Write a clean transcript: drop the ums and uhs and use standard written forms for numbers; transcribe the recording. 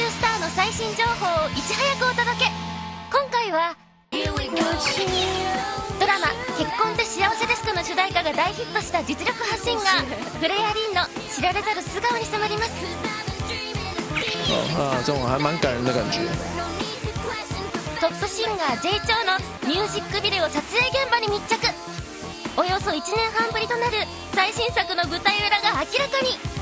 スターの最新情報をいち早くお届け。今回はドラマ「結婚って幸せですか?」の主題歌が大ヒットした実力派シンガーフレア・リンの知られざる素顔に迫ります。 这种还蛮感人的感觉。 トップシンガー J チョウのミュージックビデオ撮影現場に密着。およそ1年半ぶりとなる最新作の舞台裏が明らかに。